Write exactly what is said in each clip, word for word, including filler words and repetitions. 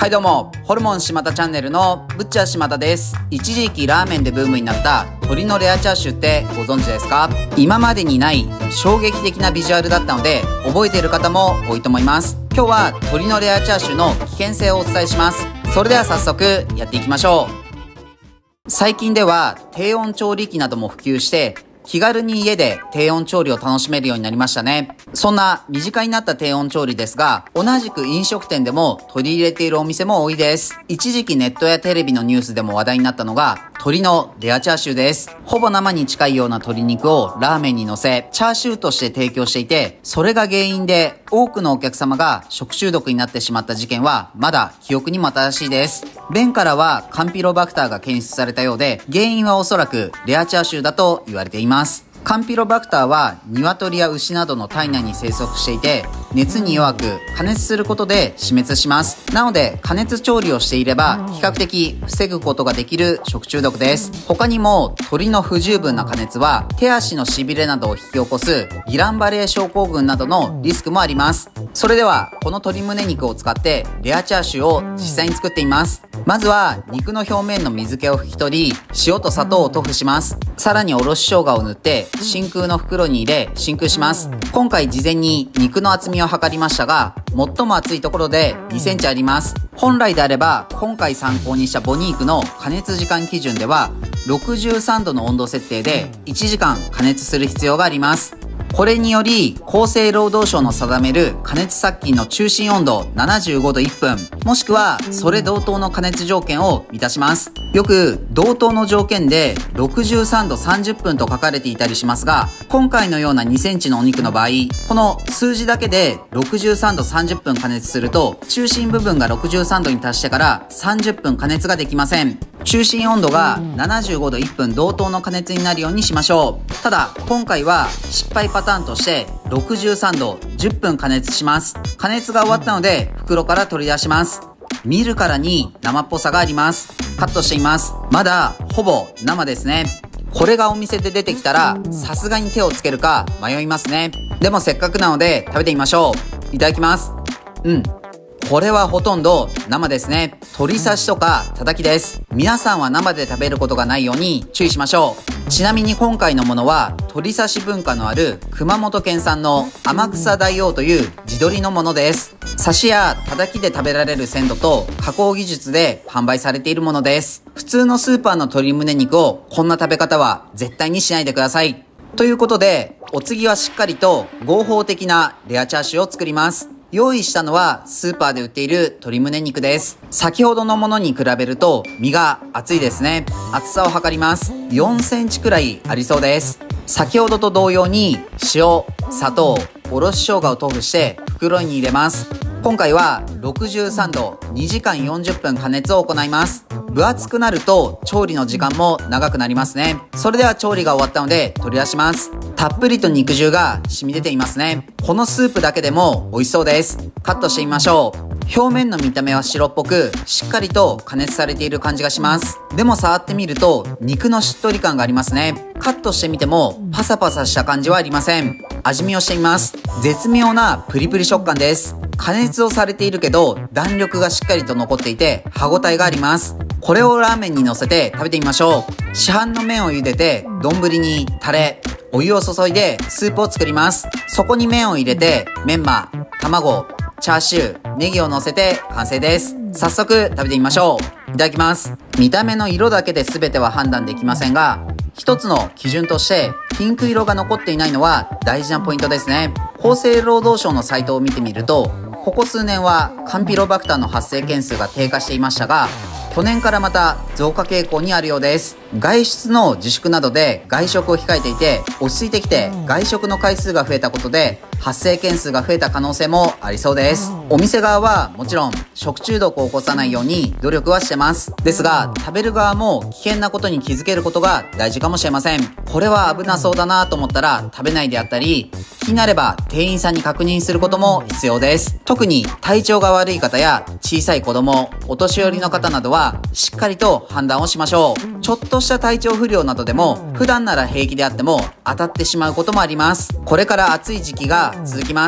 はいどうも、ホルモン島田チャンネルのブッチャー島田です。一時期ラーメンでブームになった鶏のレアチャーシューってご存知ですか？今までにない衝撃的なビジュアルだったので覚えている方も多いと思います。今日は鶏のレアチャーシューの危険性をお伝えします。それでは早速やっていきましょう。最近では低温調理器なども普及して気軽に家で低温調理を楽しめるようになりましたね。そんな身近になった低温調理ですが、同じく飲食店でも取り入れているお店も多いです。一時期ネットやテレビのニュースでも話題になったのが鶏のレアチャーシューです。ほぼ生に近いような鶏肉をラーメンに乗せ、チャーシューとして提供していて、それが原因で多くのお客様が食中毒になってしまった事件はまだ記憶にも新しいです。便からはカンピロバクターが検出されたようで、原因はおそらくレアチャーシューだと言われています。カンピロバクターは鶏や牛などの体内に生息していて、熱に弱く加熱することで死滅します。なので加熱調理をしていれば比較的防ぐことができる食中毒です。他にも鶏の不十分な加熱は手足のしびれなどを引き起こすギランバレー症候群などのリスクもあります。それではこの鶏胸肉を使ってレアチャーシューを実際に作ってみます。まずは肉の表面の水気を拭き取り、塩と砂糖を塗布します。さらにおろし生姜を塗って真空の袋に入れ真空します。今回事前に肉の厚みを測りましたが、最も厚いところでにセンチあります。本来であれば今回参考にしたボニークの加熱時間基準ではろくじゅうさんどの温度設定でいちじかん加熱する必要があります。これにより厚生労働省の定める加熱殺菌の中心温度ななじゅうごどいっぷん、もしくはそれ同等の加熱条件を満たします。よく同等の条件でろくじゅうさんどさんじゅっぷんと書かれていたりしますが、今回のようなにセンチのお肉の場合、この数字だけでろくじゅうさんどさんじゅっぷん加熱すると中心部分がろくじゅうさんどに達してからさんじゅっぷん加熱ができません。中心温度がななじゅうごどいっぷん同等の加熱になるようにしましょう。ただ今回は失敗パターンとしてろくじゅうさんどじゅっぷん加熱します。加熱が終わったので袋から取り出します。見るからに生っぽさがあります。カットしています。まだほぼ生ですね。これがお店で出てきたらさすがに手をつけるか迷いますね。でもせっかくなので食べてみましょう。いただきます。うん、これはほとんど生ですね。鶏刺しとか叩きです。皆さんは生で食べることがないように注意しましょう。ちなみに今回のものは鶏刺し文化のある熊本県産の天草大王という地鶏のものです。刺しや叩きで食べられる鮮度と加工技術で販売されているものです。普通のスーパーの鶏胸肉をこんな食べ方は絶対にしないでください。ということでお次はしっかりと合法的なレアチャーシューを作ります。用意したのはスーパーで売っている鶏胸肉です。先ほどのものに比べると身が厚いですね。厚さを測ります。よんセンチくらいありそうです。先ほどと同様に塩、砂糖、おろし生姜を塗布して袋に入れます。今回はろくじゅうさんどにじかんよんじゅっぷん加熱を行います。分厚くなると調理の時間も長くなりますね。それでは調理が終わったので取り出します。たっぷりと肉汁が染み出ていますね。このスープだけでも美味しそうです。カットしてみましょう。表面の見た目は白っぽくしっかりと加熱されている感じがします。でも触ってみると肉のしっとり感がありますね。カットしてみてもパサパサした感じはありません。味見をしてみます。絶妙なプリプリ食感です。加熱をされているけど弾力がしっかりと残っていて歯ごたえがあります。これをラーメンに乗せて食べてみましょう。市販の麺を茹でて丼にタレ、お湯を注いでスープを作ります。そこに麺を入れてメンマ、卵、チャーシュー、ネギを乗せて完成です。早速食べてみましょう。いただきます。見た目の色だけで全ては判断できませんが、一つの基準としてピンク色が残っていないのは大事なポイントですね。厚生労働省のサイトを見てみると、ここ数年はカンピロバクターの発生件数が低下していましたが、去年からまた増加傾向にあるようです。外出の自粛などで外食を控えていて落ち着いてきて外食の回数が増えたことで発生件数が増えた可能性もありそうです。お店側はもちろん食中毒を起こさないように努力はしてます。ですが食べる側も危険なことに気づけることが大事かもしれません。これは危なそうだなと思ったら食べないであったり、気になれば店員さんに確認することも必要です。特に体調が悪い方や小さい子供、お年寄りの方などはしっかりと判断をしましょう。ちょっとした体調不良などでも普段なら平気であっても当たってしまうこともあります。これから暑い時期が続きます。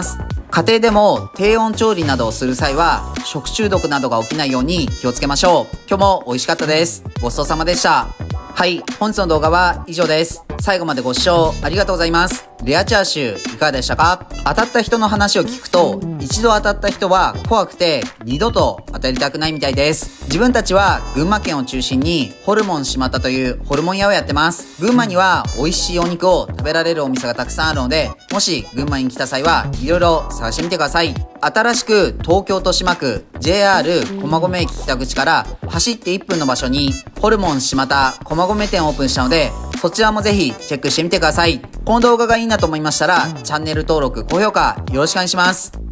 家庭でも低温調理などをする際は食中毒などが起きないように気をつけましょう。今日も美味しかったです。ごちそうさまでした。はい、本日の動画は以上です。最後までご視聴ありがとうございます。レアチャーシューいかがでしたか？当たった人の話を聞くと、一度当たった人は怖くて二度と当たりたくないみたいです。自分たちは群馬県を中心にホルモンしまったというホルモン屋をやってます。群馬には美味しいお肉を食べられるお店がたくさんあるので、もし群馬に来た際はいろいろ探してみてください。新しく東京豊島区 ジェイアール 駒込駅北口から走っていっぷんの場所にホルモンしまた駒込店をオープンしたので、そちらもぜひチェックしてみてください。この動画がいいなと思いましたらチャンネル登録、高評価よろしくお願いします。